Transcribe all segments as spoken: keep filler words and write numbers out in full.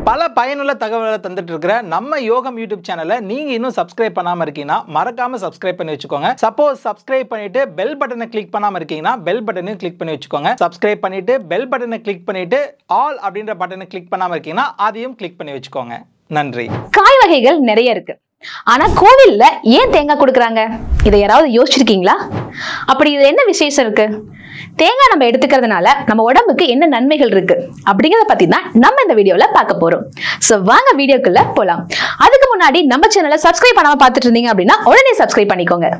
பல பயனுள்ள தகவல்களை தந்துட்டு இருக்கிற நம்ம யோகம் யூடியூப் சேனலை நீங்க இன்னும் சப்ஸ்கிரைப் பண்ணாம இருக்கீங்கன்னா மறக்காம சப்ஸ்கிரைப் பண்ணி வச்சுக்கோங்க. சப்போஸ் சப்ஸ்கிரைப் பண்ணிட்டு பெல் பட்டனை கிளிக் பண்ணாம இருக்கீங்கன்னா பெல் பட்டனையும் கிளிக் பண்ணி வச்சுக்கோங்க. சப்ஸ்கிரைப் பண்ணிட்டு பெல் பட்டனை கிளிக் பண்ணிட்டு ஆல் அப்படின்ற பட்டனை கிளிக் பண்ணாம இருக்கீங்கன்னா அதையும் கிளிக் பண்ணி வச்சுக்கோங்க. நன்றி. காய் வகைகள் நிறைய இருக்கு. ஆனா கோவில்ல ஏன் தேங்காய் கொடுக்கறாங்க? இதை யாராவது யோசிச்சிருக்கீங்களா? அப்படி இது என்ன விசேஷம் இருக்கு? தேங்காய் நம்ம எடுத்துக்கிறதுனால நம்ம உடம்புக்கு என்ன நன்மைகள் இருக்கு அப்படிங்கறத பத்தி தான் நம்ம இந்த வீடியோல பார்க்க போறோம். சோ வாங்க வீடியோக்குள்ள போலாம். அதுக்கு முன்னாடி நம்ம சேனலை சப்ஸ்கிரைப் பண்ணாம பார்த்துட்டு இருந்தீங்க அப்படின்னா உடனே சப்ஸ்கிரைப் பண்ணிக்கோங்க.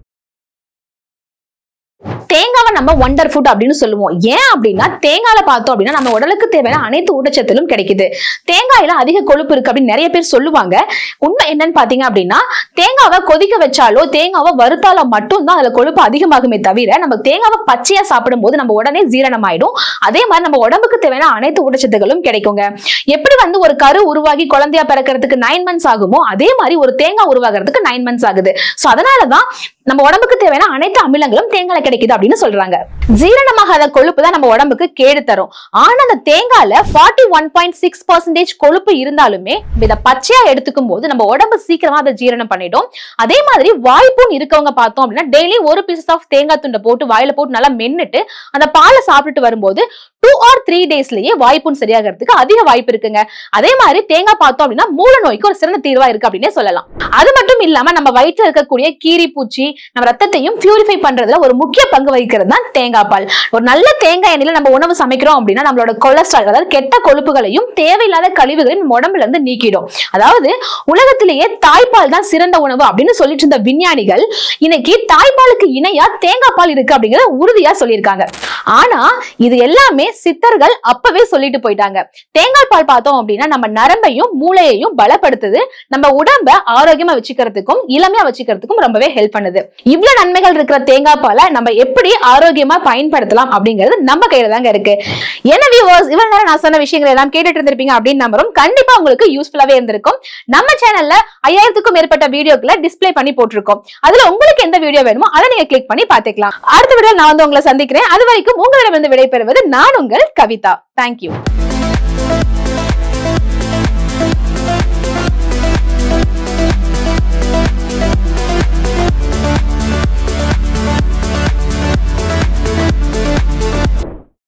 தேங்காவை நம்ம வண்டர் ஃபுட் அப்படின்னு சொல்லுவோம். ஏன் அப்படின்னா தேங்காயில பார்த்தோம் அப்படின்னா நம்ம உடலுக்கு தேவையான அனைத்து ஊட்டச்சத்தும் கிடைக்குது. தேங்காயில அதிக கொழுப்பு இருக்கு அப்படின்னு நிறைய பேர் சொல்லுவாங்க. உண்மை என்னன்னு பாத்தீங்க அப்படின்னா தேங்காவை கொதிக்க வச்சாலோ தேங்காவை வறுத்தாலோ மட்டும் தான் அதுல கொழுப்பு அதிகமாகுமே தவிர நம்ம தேங்காவை பச்சையா சாப்பிடும் போது நம்ம உடனே ஜீரணம் ஆயிடும். அதே மாதிரி நம்ம உடம்புக்கு தேவையான அனைத்து ஊட்டச்சத்துகளும் கிடைக்குங்க. எப்படி வந்து ஒரு கரு உருவாகி குழந்தையா பிறக்கிறதுக்கு நைன் மந்த்ஸ் ஆகுமோ அதே மாதிரி ஒரு தேங்காய் உருவாகிறதுக்கு நைன் மந்த்ஸ் ஆகுது. சோ அதனாலதான் நம்ம உடம்புக்கு தேவையான அனைத்து அமிலங்களும் தேங்காயில கிடைக்குது அப்படின்னு சொல்றாங்க. ஜீரணமாகாத கொழுப்பு தான் நம்ம உடம்புக்கு கேடு தரும். ஆனா அந்த தேங்காயில forty one point six percentage கொழுப்பு இருந்தாலுமே இதை பச்சையா எடுத்துக்கும் போது நம்ம உடம்பு சீக்கிரமா அதை ஜீரணம் பண்ணிடும். அதே மாதிரி வாய்ப்புண் இருக்கவங்க பார்த்தோம் அப்படின்னா டெய்லி ஒரு பீஸ் ஆஃப் தேங்காய் துண்டை போட்டு வாயில போட்டு நல்லா மென்னுட்டு அந்த பாலை சாப்பிட்டுட்டு வரும்போது டூ ஆர் த்ரீ டேஸ்லயே வாய்ப்புண் சரியாகிறதுக்கு அதிக வாய்ப்பு இருக்குங்க. அதே மாதிரி தேங்காய் பார்த்தோம் அப்படின்னா மூல நோய்க்கு ஒரு சிறந்த தீர்வா இருக்கு அப்படின்னே சொல்லலாம். அது மட்டும் இல்லாம நம்ம வயிற்றுல இருக்கக்கூடிய கீரி பூச்சி நம்ம ரத்தத்தையும் பியூரிஃபை பண்றதுல ஒரு முக்கிய பங்கு வகிக்கிறது தான் தேங்காய் பால். ஒரு நல்ல தேங்காய் எண்ணெயில நம்ம உணவு சமைக்கிறோம் அப்படின்னா நம்மளோட கொலஸ்ட்ரால் அதாவது கெட்ட கொழுப்புகளையும் தேவையில்லாத கழிவுகளையும் நம்ம உடம்புல இருந்து நீக்கிடும். அதாவது உலகத்திலேயே தாய்ப்பால் தான் சிறந்த உணவு அப்படின்னு சொல்லிட்டு இருந்த விஞ்ஞானிகள் இன்னைக்கு தாய்ப்பாலுக்கு இணையா தேங்காய் பால் இருக்கு அப்படிங்கறத உறுதியா சொல்லியிருக்காங்க. ஆனா இது எல்லாமே சித்தர்கள் அப்பவே சொல்லிட்டு போயிட்டாங்க. தேங்காய் பால் பார்த்தோம் அப்படின்னா நம்ம நரம்பையும் மூளையையும் பலப்படுத்துது. நம்ம உடம்ப ஆரோக்கியமா வச்சுக்கிறதுக்கும் இளமையா வச்சுக்கிறதுக்கும் ரொம்பவே ஹெல்ப் பண்ணுது. இவ்வளவு நன்மைகள் இருக்கிற தேங்காய் பாலை நம்ம எப்படி ஆரோக்கியமா பயன்படுத்தலாம் அப்படிங்கிறது நம்ம கையில தாங்க இருக்கு. எனவே இவ்வளவு நேரம் நான் சொன்ன விஷயங்கள் எல்லாம் கேட்டுட்டு இருந்திருப்பீங்க அப்படின்னு நம்புறோம். கண்டிப்பா உங்களுக்கு யூஸ்ஃபுல்லாவே இருந்திருக்கும். நம்ம சேனல்ல ஐயாயிரத்துக்கும் மேற்பட்ட வீடியோக்களை டிஸ்பிளே பண்ணி போட்டிருக்கோம். அதுல உங்களுக்கு எந்த வீடியோ வேணுமோ அதை நீங்க கிளிக் பண்ணி பாத்துக்கலாம். அடுத்த வீடியோ நான் வந்து உங்களை சந்திக்கிறேன். அது வரைக்கும் உங்களிடமிருந்து விடைபெறுவது நான் உங்கள் கவிதா. தேங்க்யூ.